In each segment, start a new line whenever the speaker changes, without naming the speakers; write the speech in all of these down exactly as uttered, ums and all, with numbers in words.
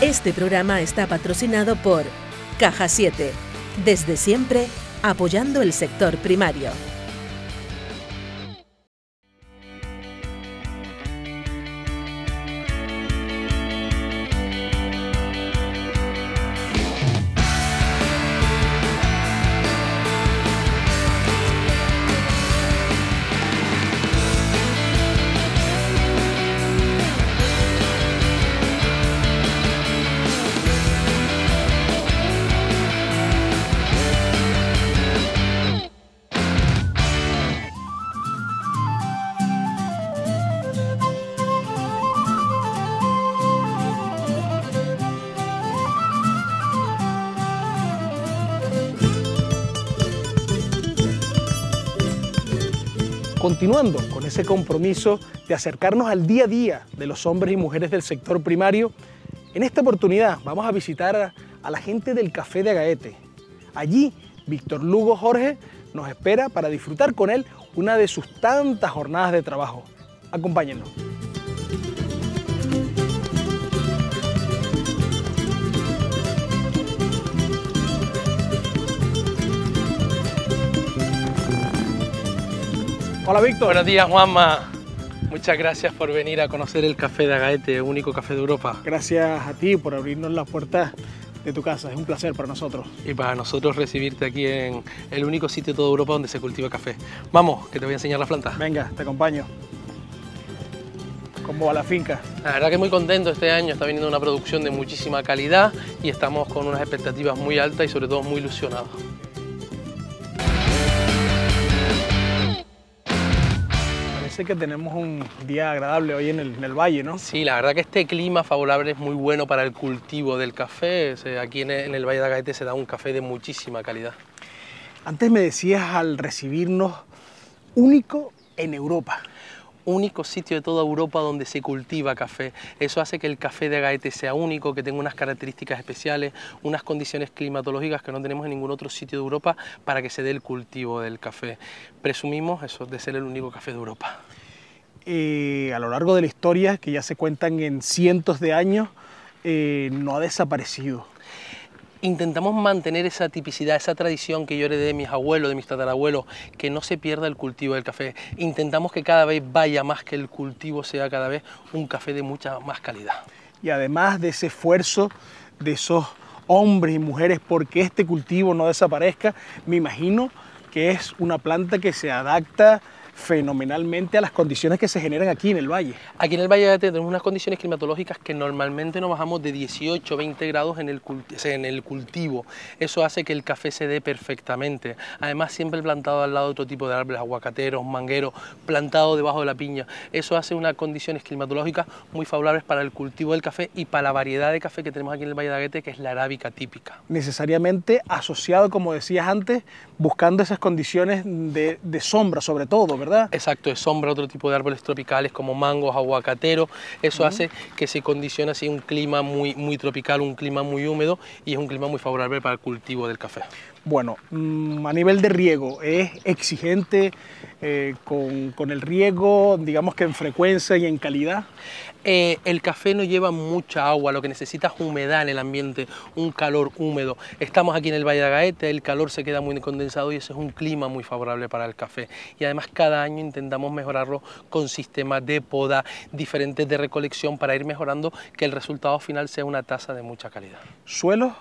Este programa está patrocinado por Caja siete, desde siempre apoyando el sector primario.
Continuando con ese compromiso de acercarnos al día a día de los hombres y mujeres del sector primario, en esta oportunidad vamos a visitar a, a la gente del Café de Agaete. Allí, Víctor Lugo Jorge nos espera para disfrutar con él una de sus tantas jornadas de trabajo. Acompáñennos. Hola Víctor.
Buenos días Juanma, muchas gracias por venir a conocer el Café de Agaete, el único café de Europa.
Gracias a ti por abrirnos las puertas de tu casa, es un placer para nosotros.
Y para nosotros recibirte aquí en el único sitio de toda Europa donde se cultiva café. Vamos, que te voy a enseñar la planta.
Venga, te acompaño. ¿Cómo va la finca?
La verdad que muy contento, este año está viniendo una producción de muchísima calidad y estamos con unas expectativas muy altas y sobre todo muy ilusionados.
Parece que tenemos un día agradable hoy en el, en el valle, ¿no?
Sí, la verdad que este clima favorable es muy bueno para el cultivo del café. Aquí en el, en el Valle de Agaete se da un café de muchísima calidad.
Antes me decías al recibirnos, único en Europa.
Único sitio de toda Europa donde se cultiva café. Eso hace que el café de Agaete sea único, que tenga unas características especiales, unas condiciones climatológicas que no tenemos en ningún otro sitio de Europa para que se dé el cultivo del café. Presumimos eso, de ser el único café de Europa.
Eh, a lo largo de la historia, que ya se cuentan en cientos de años, eh, no ha desaparecido.
Intentamos mantener esa tipicidad, esa tradición que yo heredé de mis abuelos, de mis tatarabuelos, que no se pierda el cultivo del café. Intentamos que cada vez vaya más, que el cultivo sea cada vez un café de mucha más calidad.
Y además de ese esfuerzo de esos hombres y mujeres porque este cultivo no desaparezca, me imagino que es una planta que se adapta fenomenalmente a las condiciones que se generan aquí en el valle.
Aquí en el Valle de Agaete tenemos unas condiciones climatológicas que normalmente no bajamos de dieciocho a veinte grados en el, en el cultivo. Eso hace que el café se dé perfectamente. Además, siempre plantado al lado de otro tipo de árboles, aguacateros, mangueros, plantado debajo de la piña. Eso hace unas condiciones climatológicas muy favorables para el cultivo del café y para la variedad de café que tenemos aquí en el Valle de Agaete, que es la arábica típica.
Necesariamente asociado, como decías antes, buscando esas condiciones de, de sombra sobre todo, ¿verdad?
Exacto, de sombra, otro tipo de árboles tropicales como mangos, aguacateros. Eso uh-huh. hace que se condicione así un clima muy, muy tropical, un clima muy húmedo y es un clima muy favorable para el cultivo del café.
Bueno, a nivel de riego, ¿es exigente eh, con, con el riego, digamos que en frecuencia y en calidad?
Eh, el café no lleva mucha agua, lo que necesita es humedad en el ambiente, un calor húmedo. Estamos aquí en el Valle de Agaete, el calor se queda muy condensado y ese es un clima muy favorable para el café. Y además cada año intentamos mejorarlo con sistemas de poda diferentes de recolección para ir mejorando que el resultado final sea una taza de mucha calidad.
¿Suelos?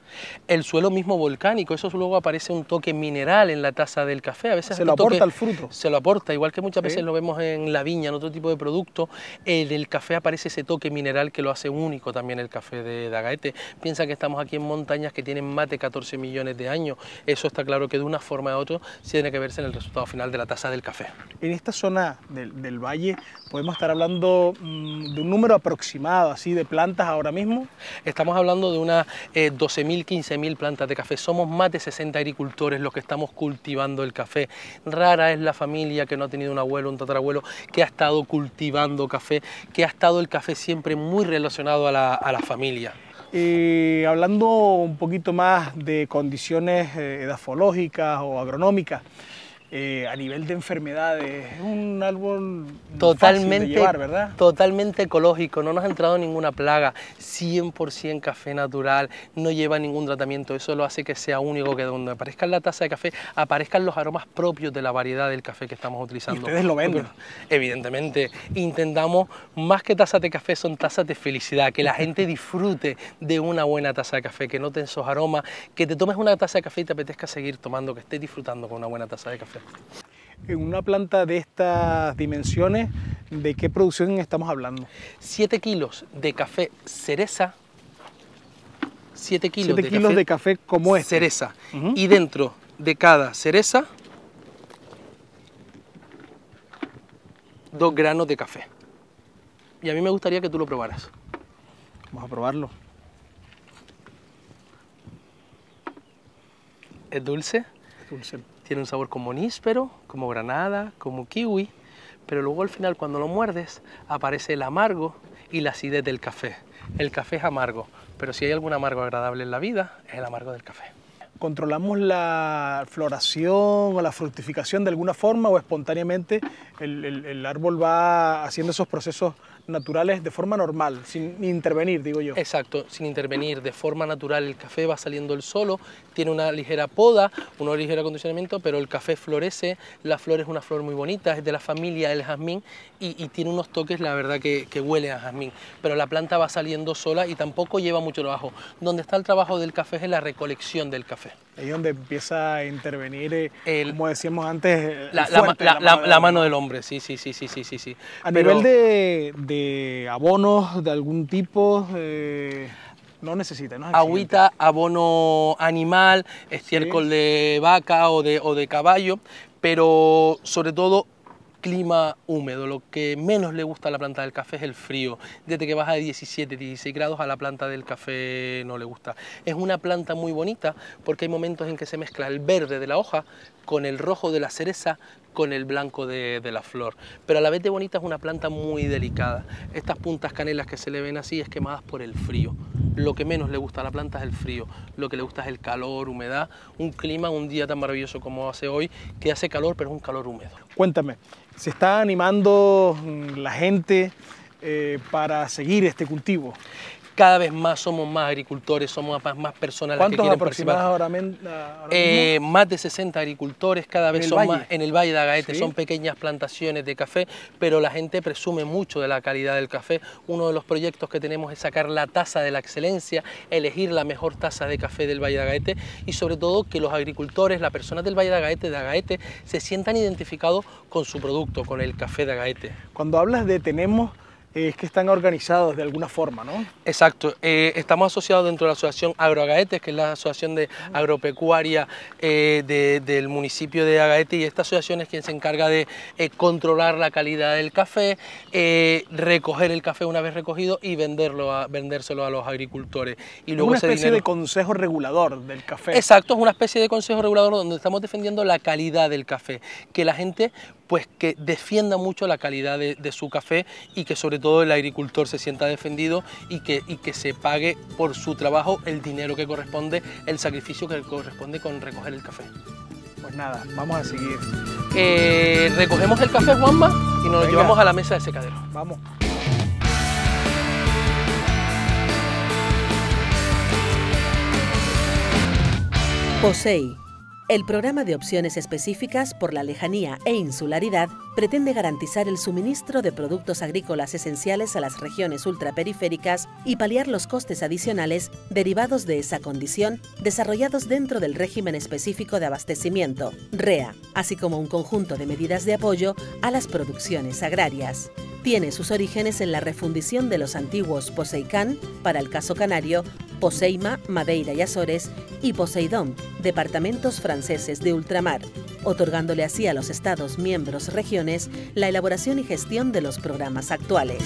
El suelo mismo volcánico, eso luego aparece un toque mineral en la taza del café. A veces
se lo aporta
toque,
al fruto.
Se lo aporta, igual que muchas
¿Sí?
veces lo vemos en la viña, en otro tipo de producto. En el café aparece ese toque mineral que lo hace único también el café de, de Agaete. Piensa que estamos aquí en montañas que tienen más de catorce millones de años. Eso está claro que de una forma u otra sí tiene que verse en el resultado final de la taza del café.
En esta zona del, del valle podemos estar hablando mmm, de un número aproximado así de plantas ahora mismo.
Estamos hablando de unas eh, doce mil, quince mil plantas de café. Somos más de sesenta agricultores los que estamos cultivando el café. Rara es la familia que no ha tenido un abuelo, un tatarabuelo que ha estado cultivando café, que ha estado el café siempre muy relacionado a la, a la familia.
Eh, hablando un poquito más de condiciones eh, edafológicas o agronómicas, eh, a nivel de enfermedades, es un árbol
totalmente,
fácil de llevar, ¿verdad?
Totalmente ecológico, no nos ha entrado ninguna plaga, cien por cien café natural, no lleva ningún tratamiento, eso lo hace que sea único, que donde aparezca en la taza de café aparezcan los aromas propios de la variedad del café que estamos utilizando.
¿Y ustedes lo venden?
Porque, evidentemente, intentamos, más que tazas de café, son tazas de felicidad, que la gente disfrute de una buena taza de café, que noten esos aromas, que te tomes una taza de café y te apetezca seguir tomando, que estés disfrutando con una buena taza de café.
En una planta de estas dimensiones, ¿de qué producción estamos hablando?
siete kilos de café cereza, siete kilos,
siete
de,
kilos
café
de café como este.
cereza,
Uh-huh.
Y dentro de cada cereza, dos granos de café. Y a mí me gustaría que tú lo probaras.
Vamos a probarlo.
Es dulce,
Dulce.
tiene un sabor como níspero, como granada, como kiwi, pero luego al final cuando lo muerdes aparece el amargo y la acidez del café. El café es amargo, pero si hay algún amargo agradable en la vida, es el amargo del café.
¿Controlamos la floración o la fructificación de alguna forma o espontáneamente el, el, el árbol va haciendo esos procesos naturales de forma normal, sin intervenir, digo yo?
Exacto, sin intervenir, de forma natural el café va saliendo él solo, tiene una ligera poda, un ligero acondicionamiento, pero el café florece, la flor es una flor muy bonita, es de la familia del jazmín y, y tiene unos toques, la verdad, que, que huele a jazmín, pero la planta va saliendo sola y tampoco lleva mucho trabajo. Donde está el trabajo del café es en la recolección del café.
Ahí es donde empieza a intervenir, eh,
el,
como decíamos antes,
la,
fuerte,
la, la,
la, mano,
la mano del hombre, sí, sí, sí, sí, sí, sí. sí.
A
Pero,
nivel de, de abonos de algún tipo, eh, no necesita, ¿no?
Agüita, abono animal, estiércol sí. de vaca o de, o de caballo, pero sobre todo clima húmedo. Lo que menos le gusta a la planta del café es el frío. Desde que baja de diecisiete, dieciséis grados a la planta del café no le gusta. Es una planta muy bonita porque hay momentos en que se mezcla el verde de la hoja con el rojo de la cereza, con el blanco de, de la flor. Pero a la vez de bonita es una planta muy delicada. Estas puntas canelas que se le ven así es quemadas por el frío. Lo que menos le gusta a la planta es el frío. Lo que le gusta es el calor, humedad, un clima, un día tan maravilloso como hace hoy, que hace calor pero es un calor húmedo.
Cuéntame, ¿se está animando la gente eh, para seguir este cultivo?
Cada vez más somos más agricultores, somos más, más personas las que quieren participar.
Ahora, ahora
eh, más de sesenta agricultores, cada vez son más en el Valle de Agaete, ¿sí? Son pequeñas plantaciones de café, pero la gente presume mucho de la calidad del café. Uno de los proyectos que tenemos es sacar la taza de la excelencia, elegir la mejor taza de café del Valle de Agaete y sobre todo que los agricultores, las personas del Valle de Agaete, de Agaete, se sientan identificados con su producto, con el café de Agaete.
Cuando hablas de tenemos, es que están organizados de alguna forma, ¿no?
Exacto, eh, estamos asociados dentro de la asociación Agroagaete, que es la asociación de agropecuaria eh, de, del municipio de Agaete, y esta asociación es quien se encarga de eh, controlar la calidad del café, eh, recoger el café una vez recogido y venderlo a, vendérselo a los agricultores. Y luego
una
ese
especie
dinero...
de consejo regulador del café.
Exacto, es una especie de consejo regulador donde estamos defendiendo la calidad del café, que la gente pues que defienda mucho la calidad de, de su café y que sobre todo el agricultor se sienta defendido y que, y que se pague por su trabajo el dinero que corresponde, el sacrificio que corresponde con recoger el café.
Pues nada, vamos a seguir.
Eh, recogemos el café, Juanma, y nos Venga. lo llevamos a la mesa de secadero.
Vamos.
POSEI. El programa de opciones específicas por la lejanía e insularidad pretende garantizar el suministro de productos agrícolas esenciales a las regiones ultraperiféricas y paliar los costes adicionales derivados de esa condición desarrollados dentro del régimen específico de abastecimiento, REA, así como un conjunto de medidas de apoyo a las producciones agrarias. Tiene sus orígenes en la refundición de los antiguos POSEICAN, para el caso canario, POSEIMA, Madeira y Azores, y POSEIDON, departamentos franceses de ultramar, otorgándole así a los Estados miembros regiones la elaboración y gestión de los programas actuales.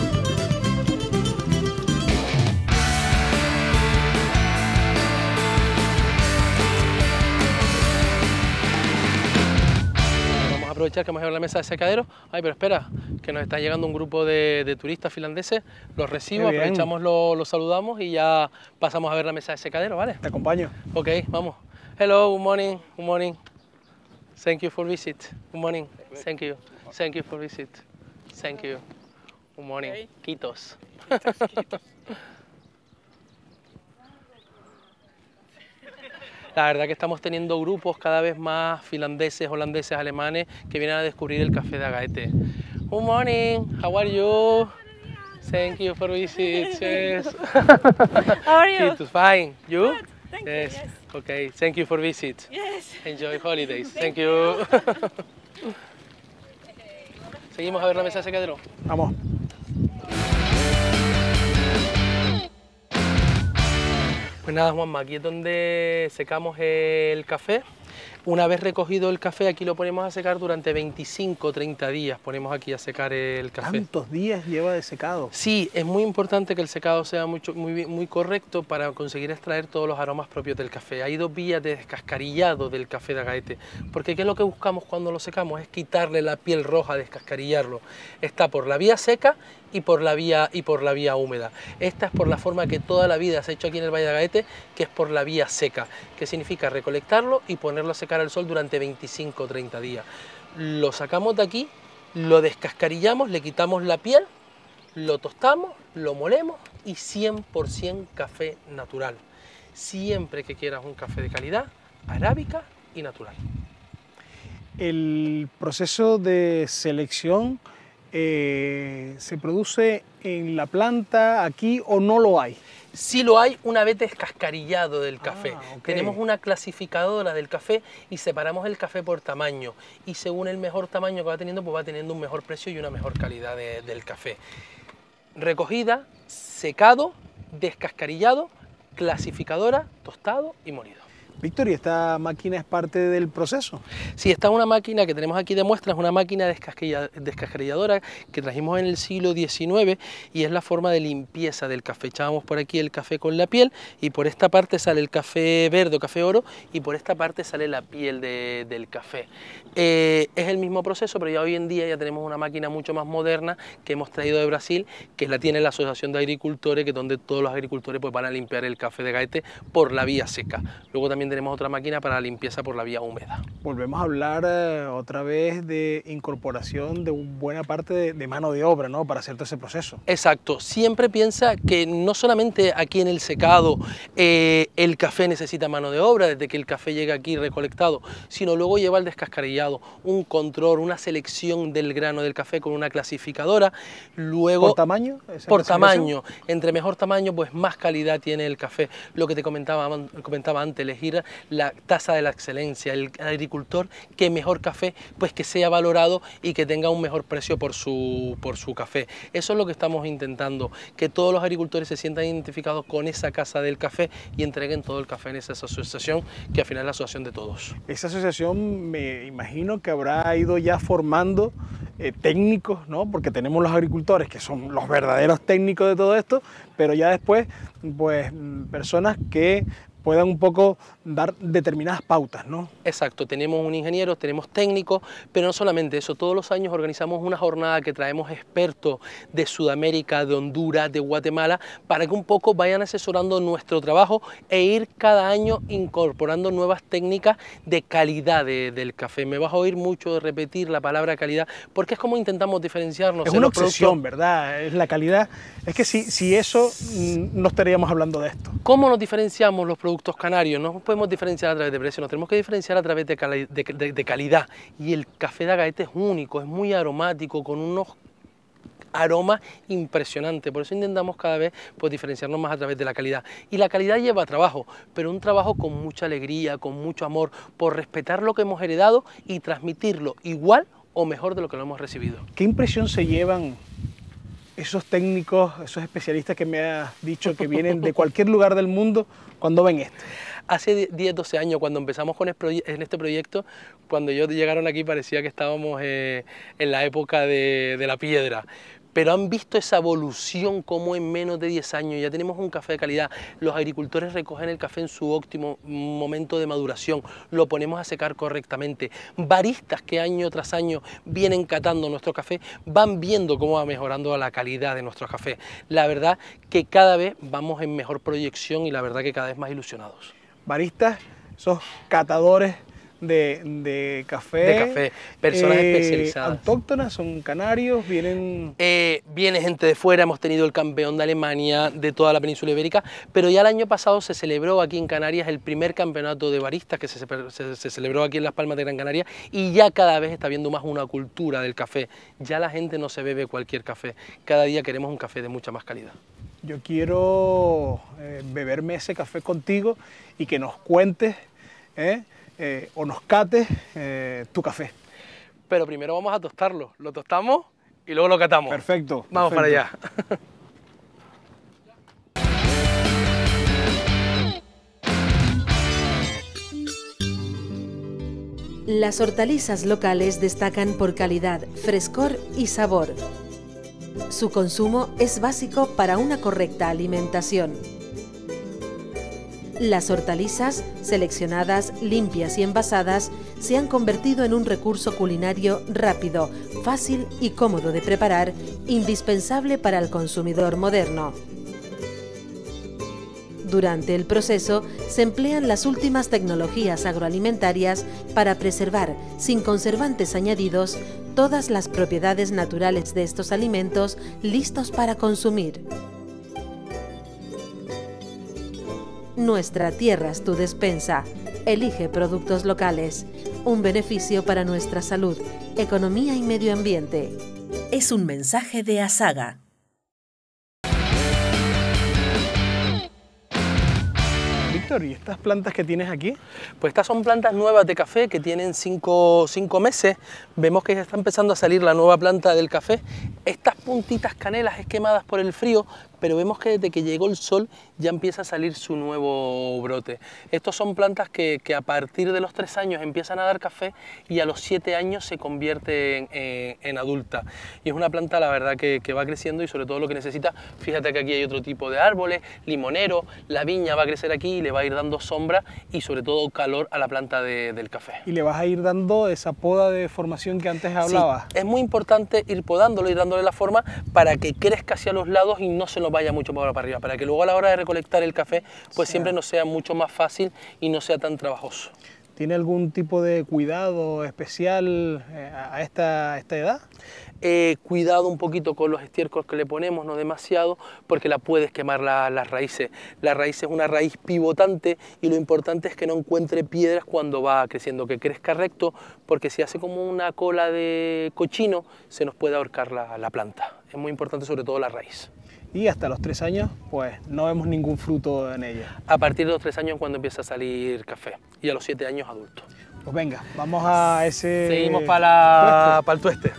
Aprovechar que hemos llegado a la mesa de secadero. Ay, pero espera, que nos está llegando un grupo de, de turistas finlandeses, los recibo, aprovechamos, los lo saludamos y ya pasamos a ver la mesa de secadero, ¿vale?
Te acompaño.
Ok, vamos. Hello, good morning, good morning. Thank you for visit. Good morning. Thank you. Thank you for visit. Thank you. Good morning.
Okay.
Quitos. La verdad que estamos teniendo grupos cada vez más finlandeses, holandeses, alemanes que vienen a descubrir el café de Agaete. Good morning. How are you? Thank you for visit. Yes.
How are you?
Quitos. Fine. You?
Good. Thank
Yes.
you. Yes.
Okay. Thank you for visit.
Yes.
Enjoy holidays. Thank you. Seguimos a ver la mesa de secadero.
Vamos.
Pues nada, Juanma, aquí es donde secamos el café. Una vez recogido el café, aquí lo ponemos a secar durante veinticinco o treinta días. Ponemos aquí a secar el café.
¿Cuántos días lleva de secado?
Sí, es muy importante que el secado sea mucho, muy, muy correcto para conseguir extraer todos los aromas propios del café. Hay dos vías de descascarillado del café de Agaete, porque ¿qué es lo que buscamos cuando lo secamos? Es quitarle la piel roja, descascarillarlo. Está por la vía seca y por la vía, y por la vía húmeda. Esta es por la forma que toda la vida se ha hecho aquí en el Valle de Agaete, que es por la vía seca, que significa recolectarlo y ponerlo a secar al sol durante veinticinco o treinta días. Lo sacamos de aquí, lo descascarillamos, le quitamos la piel, lo tostamos, lo molemos y cien por cien café natural. Siempre que quieras un café de calidad, arábica y natural.
El proceso de selección eh, se produce en la planta aquí o no lo hay.
Sí lo hay una vez descascarillado del café.
Ah, okay.
Tenemos una clasificadora del café y separamos el café por tamaño. Y según el mejor tamaño que va teniendo, pues va teniendo un mejor precio y una mejor calidad de, del café. Recogida, secado, descascarillado, clasificadora, tostado y molido.
Víctor, ¿y esta máquina es parte del proceso?
Sí, esta es una máquina que tenemos aquí de muestra, es una máquina descascarilladora que trajimos en el siglo diecinueve y es la forma de limpieza del café. Echábamos por aquí el café con la piel y por esta parte sale el café verde o café oro y por esta parte sale la piel de, del café. Eh, es el mismo proceso, pero ya hoy en día ya tenemos una máquina mucho más moderna que hemos traído de Brasil, que la tiene la Asociación de Agricultores, que es donde todos los agricultores pues, van a limpiar el café de Agaete por la vía seca. Luego también tenemos otra máquina para la limpieza por la vía húmeda.
Volvemos a hablar eh, otra vez de incorporación de buena parte de, de mano de obra, ¿no? Para hacer todo ese proceso.
Exacto, siempre piensa que no solamente aquí en el secado eh, el café necesita mano de obra desde que el café llega aquí recolectado, sino luego lleva el descascarillado, un control, una selección del grano del café con una clasificadora, luego...
¿Por tamaño?
Por tamaño, entre mejor tamaño pues más calidad tiene el café. Lo que te comentaba, comentaba antes, elegir la tasa de la excelencia, el agricultor que mejor café pues que sea valorado y que tenga un mejor precio por su, por su café. Eso es lo que estamos intentando, que todos los agricultores se sientan identificados con esa casa del café y entreguen todo el café en esa asociación, que al final es la asociación de todos.
Esa asociación me imagino que habrá ido ya formando eh, técnicos, ¿no? Porque tenemos los agricultores que son los verdaderos técnicos de todo esto, pero ya después pues personas que puedan un poco dar determinadas pautas, ¿no?
Exacto, tenemos un ingeniero, tenemos técnicos, pero no solamente eso, todos los años organizamos una jornada que traemos expertos de Sudamérica, de Honduras, de Guatemala, para que un poco vayan asesorando nuestro trabajo e ir cada año incorporando nuevas técnicas de calidad de, del café. Me vas a oír mucho repetir la palabra calidad, porque es como intentamos diferenciarnos.
Es una obsesión, ¿verdad? Es la calidad. Es que si, si eso, no estaríamos hablando de esto.
¿Cómo nos diferenciamos los productos canarios? No nos podemos diferenciar a través de precio, nos tenemos que diferenciar a través de, cali de, de, de calidad. Y el café de Agaete es único, es muy aromático, con unos aromas impresionantes. Por eso intentamos cada vez pues, diferenciarnos más a través de la calidad. Y la calidad lleva trabajo, pero un trabajo con mucha alegría, con mucho amor, por respetar lo que hemos heredado y transmitirlo igual o mejor de lo que lo hemos recibido.
¿Qué impresión se llevan esos técnicos, esos especialistas que me has dicho que vienen de cualquier lugar del mundo cuando ven esto?
Hace diez, doce años, cuando empezamos con en este proyecto, cuando ellos llegaron aquí parecía que estábamos eh, en la época de, de la piedra. Pero han visto esa evolución como en menos de diez años ya tenemos un café de calidad. Los agricultores recogen el café en su óptimo momento de maduración, lo ponemos a secar correctamente. Baristas que año tras año vienen catando nuestro café, van viendo cómo va mejorando la calidad de nuestro café. La verdad que cada vez vamos en mejor proyección y la verdad que cada vez más ilusionados.
Baristas, esos catadores de, de café.
De café, personas
eh,
especializadas.
¿Autóctonas? ¿Son canarios? ¿Vienen...?
Eh, viene gente de fuera, hemos tenido el campeón de Alemania, de toda la península ibérica, pero ya el año pasado se celebró aquí en Canarias el primer campeonato de baristas que se, se, se celebró aquí en Las Palmas de Gran Canaria, y ya cada vez está habiendo más una cultura del café. Ya la gente no se bebe cualquier café, cada día queremos un café de mucha más calidad.
Yo quiero eh, beberme ese café contigo y que nos cuentes eh, eh, o nos cates eh, tu café.
Pero primero vamos a tostarlo, lo tostamos y luego lo catamos.
Perfecto.
Vamos
perfecto.
para allá.
Las hortalizas locales destacan por calidad, frescor y sabor. Su consumo es básico para una correcta alimentación. Las hortalizas, seleccionadas, limpias y envasadas, se han convertido en un recurso culinario rápido, fácil y cómodo de preparar, indispensable para el consumidor moderno. Durante el proceso se emplean las últimas tecnologías agroalimentarias para preservar, sin conservantes añadidos, todas las propiedades naturales de estos alimentos listos para consumir. Nuestra tierra es tu despensa. Elige productos locales. Un beneficio para nuestra salud, economía y medio ambiente. Es un mensaje de Asaga.
Víctor, ¿y estas plantas que tienes aquí?
Pues estas son plantas nuevas de café que tienen cinco, cinco meses. Vemos que ya está empezando a salir la nueva planta del café. Estas puntitas canelas es quemadas por el frío, pero vemos que desde que llegó el sol ya empieza a salir su nuevo brote. Estos son plantas que, que a partir de los tres años empiezan a dar café y a los siete años se convierte en, en, en adulta. Y es una planta, la verdad, que, que va creciendo y sobre todo lo que necesita. Fíjate que aquí hay otro tipo de árboles, limonero, la viña va a crecer aquí y le va a ir dando sombra y sobre todo calor a la planta de, del café.
Y le vas a ir dando esa poda de formación que antes hablabas.
Sí, es muy importante ir podándolo, ir dándole la forma para que crezca hacia los lados y no se nos vaya mucho para arriba, para que luego a la hora de recolectar el café pues sí, siempre nos sea mucho más fácil y no sea tan trabajoso.
¿Tiene algún tipo de cuidado especial eh, a, esta, a esta edad?
Eh, cuidado un poquito con los estiércoles que le ponemos, no demasiado, porque la puedes quemar la, las raíces. La raíz es una raíz pivotante y lo importante es que no encuentre piedras cuando va creciendo, que crezca recto, porque si hace como una cola de cochino se nos puede ahorcar la, la planta. Es muy importante sobre todo la raíz.
Y hasta los tres años, pues no vemos ningún fruto en ella.
A partir de los tres años cuando empieza a salir café y a los siete años adulto.
Pues venga, vamos a ese...
Seguimos para, la... para el tueste.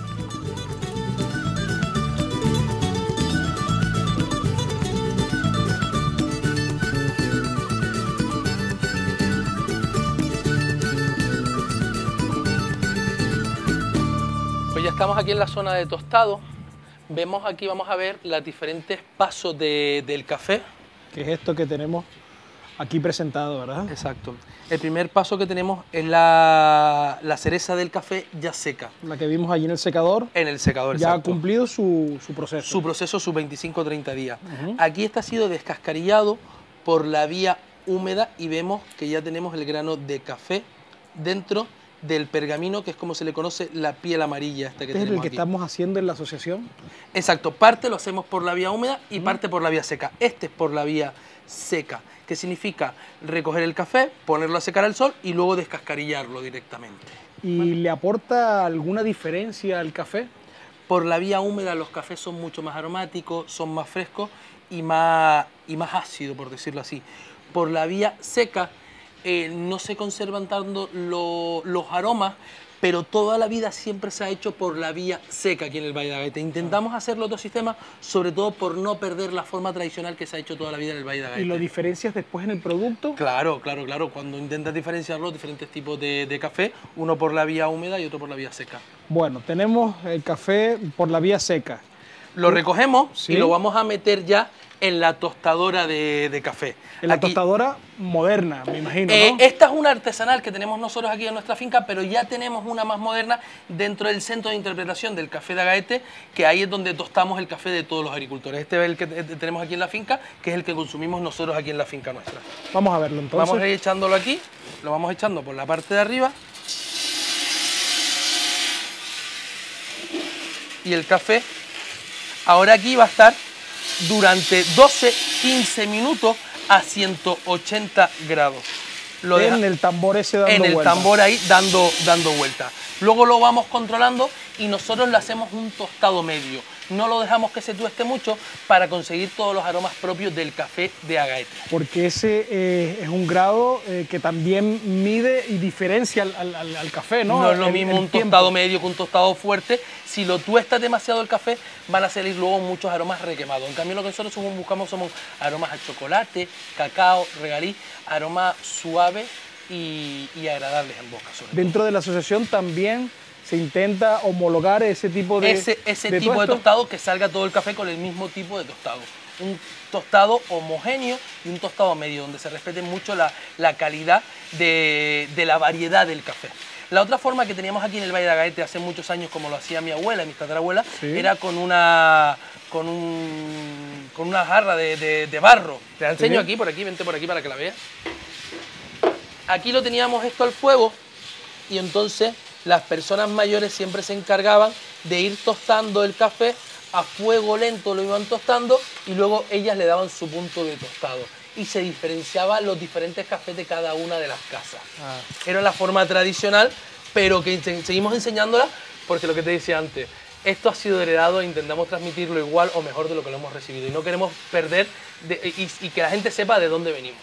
Pues ya estamos aquí en la zona de tostado. Vemos aquí, vamos a ver los diferentes pasos de, del café.
Que es esto que tenemos aquí presentado, ¿verdad?
Exacto. El primer paso que tenemos es la, la cereza del café ya seca.
La que vimos allí en el secador.
En el secador,
ya
exacto.
ha cumplido su, su proceso.
Su proceso, sus veinticinco o treinta días.
Uh-huh.
Aquí está sido descascarillado por la vía húmeda y vemos que ya tenemos el grano de café dentro del pergamino, que es como se le conoce la piel amarilla esta que
¿Este es
tenemos
el que
aquí.
estamos haciendo en la asociación?
Exacto, parte lo hacemos por la vía húmeda y parte por la vía seca. Este es por la vía seca, que significa recoger el café, ponerlo a secar al sol y luego descascarillarlo directamente.
¿Y ¿Vale? le aporta alguna diferencia al café?
Por la vía húmeda los cafés son mucho más aromáticos, son más frescos y más, y más ácidos, por decirlo así. Por la vía seca eh, no se conservan tanto lo, los aromas, pero toda la vida siempre se ha hecho por la vía seca aquí en el Valle de Agaete. Intentamos hacer los dos sistemas, sobre todo por no perder la forma tradicional que se ha hecho toda la vida en el Valle de Agaete.
¿Y lo diferencias después en el producto?
Claro, claro, claro. Cuando intentas diferenciar los diferentes tipos de, de café, uno por la vía húmeda y otro por la vía seca.
Bueno, tenemos el café por la vía seca.
Lo recogemos
¿Sí?
y lo vamos a meter ya en la tostadora de, de café.
En la
Aquí,
tostadora moderna, me imagino,
eh,
¿no?
esta es una artesanal que tenemos nosotros aquí en nuestra finca, pero ya tenemos una más moderna dentro del centro de interpretación del café de Agaete, que ahí es donde tostamos el café de todos los agricultores. Este es el que tenemos aquí en la finca, que es el que consumimos nosotros aquí en la finca nuestra.
Vamos a verlo entonces.
Vamos a ir echándolo aquí, lo vamos echando por la parte de arriba. Y el café ahora aquí va a estar durante doce a quince minutos a ciento ochenta grados. Lo
en
deja,
el tambor ese dando
En el
vueltas.
tambor ahí dando, dando vueltas. Luego lo vamos controlando y nosotros le hacemos un tostado medio. No lo dejamos que se tueste mucho para conseguir todos los aromas propios del café de Agaete.
Porque ese eh, es un grado eh, que también mide y diferencia al, al, al café, ¿no?
No es lo
El-
mismo
el
un
tiempo.
tostado medio que un tostado fuerte. Si lo tuestas demasiado el café, van a salir luego muchos aromas requemados. En cambio, lo que nosotros somos- buscamos son aromas a chocolate, cacao, regaliz, aromas suaves y, y agradables en boca. Sobre todo.
Dentro de la asociación también se intenta homologar ese tipo de
ese ese
de
tipo de
tuesto.
tostado, que salga todo el café con el mismo tipo de tostado. Un tostado homogéneo y un tostado medio, donde se respete mucho la, la calidad de, de la variedad del café. La otra forma que teníamos aquí en el Valle de Agaete hace muchos años, como lo hacía mi abuela y mi tatarabuela,
Sí.
era con una, con un, con una jarra de, de- de barro. Te la enseño
Sí.
aquí, por aquí, vente por aquí para que la veas. Aquí lo teníamos esto al fuego y entonces las personas mayores siempre se encargaban de ir tostando el café a fuego lento, lo iban tostando y luego ellas le daban su punto de tostado y se diferenciaban los diferentes cafés de cada una de las casas.
Ah.
Era la forma tradicional, pero que ense- seguimos enseñándola porque lo que te decía antes, esto ha sido heredado e intentamos transmitirlo igual o mejor de lo que lo hemos recibido y no queremos perder de- y, y que la gente sepa de dónde venimos.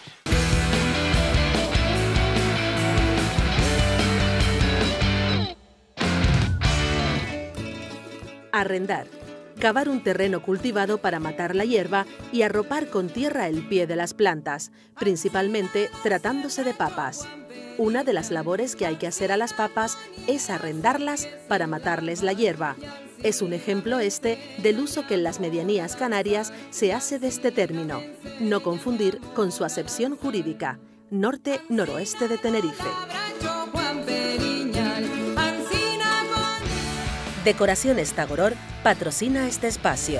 Arrendar. Cavar un terreno cultivado para matar la hierba y arropar con tierra el pie de las plantas, principalmente tratándose de papas. Una de las labores que hay que hacer a las papas es arrendarlas para matarles la hierba. Es un ejemplo este del uso que en las medianías canarias se hace de este término. No confundir con su acepción jurídica. Norte-noroeste de Tenerife. Decoraciones Tagoror patrocina este espacio.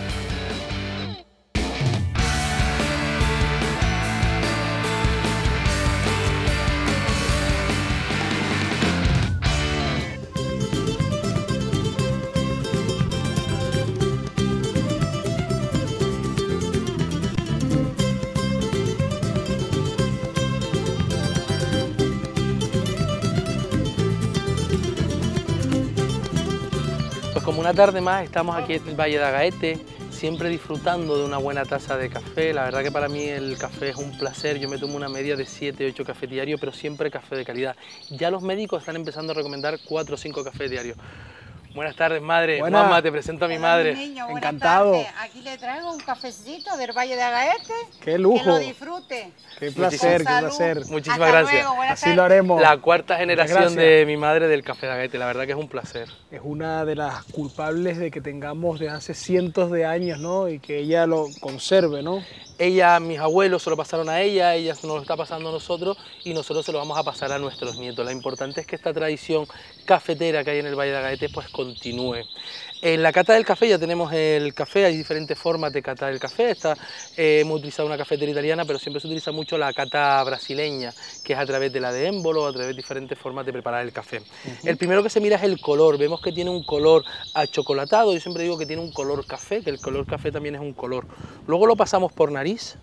Pues como una tarde más estamos aquí en el Valle de Agaete, siempre disfrutando de una buena taza de café. La verdad que para mí el café es un placer, yo me tomo una media de siete, ocho cafés diarios, pero siempre café de calidad. Ya los médicos están empezando a recomendar cuatro o cinco cafés diarios. Buenas tardes, madre.
Buenas.
Mamá, te presento a mi
Hola,
madre.
mi niño, buenas
Encantado.
tardes. Aquí le traigo un cafecito del Valle de Agaete.
¡Qué lujo!
Que lo disfrute.
¡Qué placer, qué
Salud.
placer!
Muchísimas
Hasta
gracias.
luego, buenas
Así
tardes.
lo haremos.
La cuarta generación
gracias.
de mi madre del café de Agaete, la verdad que es un placer.
Es una de las culpables de que tengamos de hace cientos de años, ¿no? Y que ella lo conserve, ¿no?
Ella, mis abuelos se lo pasaron a ella, ella nos lo está pasando a nosotros y nosotros se lo vamos a pasar a nuestros nietos. Lo importante es que esta tradición cafetera que hay en el Valle de Agaete pues continúe. En la cata del café ya tenemos el café, hay diferentes formas de catar el café. Está, eh, hemos utilizado una cafetera italiana, pero siempre se utiliza mucho la cata brasileña, que es a través de la de émbolo, a través de diferentes formas de preparar el café. Uh-huh. El primero que se mira es el color, vemos que tiene un color achocolatado, yo siempre digo que tiene un color café, que el color café también es un color. Luego lo pasamos por nariz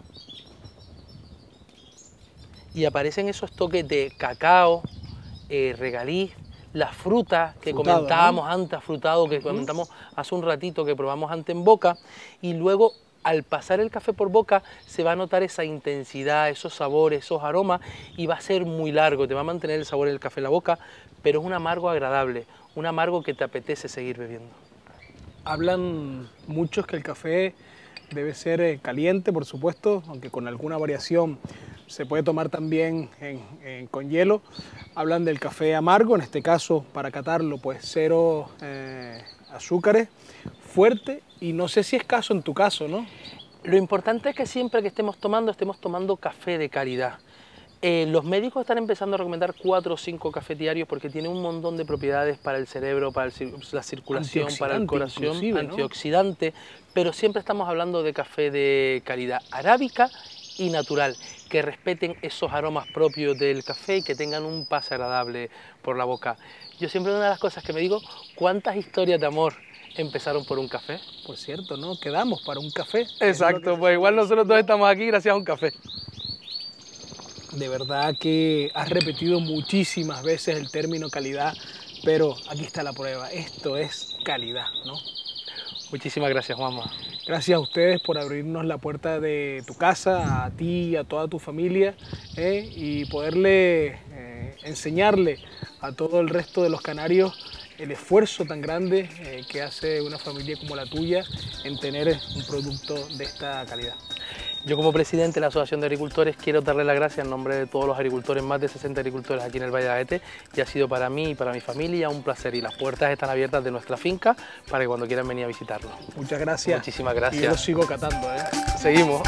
y aparecen esos toques de cacao, eh, regaliz, las frutas que frutado, comentábamos, ¿no? Antes, frutado, que uh-huh. comentamos hace un ratito, que probamos antes en boca, y luego al pasar el café por boca se va a notar esa intensidad, esos sabores, esos aromas, y va a ser muy largo, te va a mantener el sabor del café en la boca, pero es un amargo agradable, un amargo que te apetece seguir bebiendo.
Hablan muchos que el café debe ser eh, caliente, por supuesto, aunque con alguna variación se puede tomar también en, en, con hielo. Hablan del café amargo, en este caso, para catarlo, pues cero eh, azúcares, fuerte Y no sé si es caso en tu caso, ¿no?
Lo importante es que siempre que estemos tomando, estemos tomando café de calidad. Eh, los médicos están empezando a recomendar cuatro o cinco cafés diarios porque tiene un montón de propiedades para el cerebro, para el, la circulación, para el corazón, ¿no? Antioxidante, pero siempre estamos hablando de café de calidad arábica y natural, que respeten esos aromas propios del café y que tengan un pase agradable por la boca. Yo siempre una de las cosas que me digo, ¿cuántas historias de amor empezaron por un café?
Por cierto, ¿no? Quedamos para un café.
Exacto, pues igual nosotros dos estamos aquí gracias a un café.
De verdad que has repetido muchísimas veces el término calidad, pero aquí está la prueba, esto es calidad, ¿no?
Muchísimas gracias, Juanma.
Gracias a ustedes por abrirnos la puerta de tu casa, a ti y a toda tu familia, ¿eh? y poderle eh, enseñarle a todo el resto de los canarios el esfuerzo tan grande eh, que hace una familia como la tuya en tener un producto de esta calidad.
Yo como presidente de la Asociación de Agricultores quiero darle las gracias en nombre de todos los agricultores, más de sesenta agricultores aquí en el Valle de Agaete, y ha sido para mí y para mi familia un placer, y las puertas están abiertas de nuestra finca para que cuando quieran venir a visitarlo.
Muchas gracias.
Muchísimas gracias.
Y yo sigo catando, ¿eh?
Seguimos.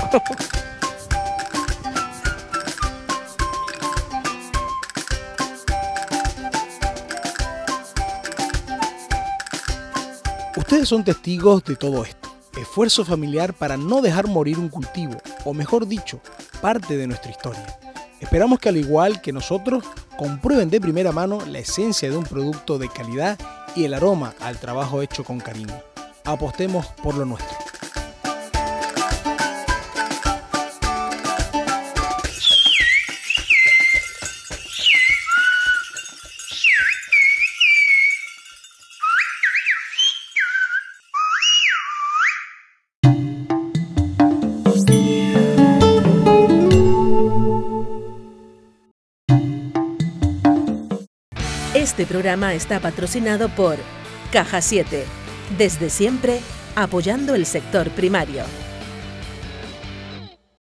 Ustedes son testigos de todo esto. Esfuerzo familiar para no dejar morir un cultivo, o mejor dicho, parte de nuestra historia. Esperamos que al igual que nosotros, comprueben de primera mano la esencia de un producto de calidad y el aroma al trabajo hecho con cariño. Apostemos por lo nuestro.
Este programa está patrocinado por Caja siete, desde siempre apoyando el sector primario.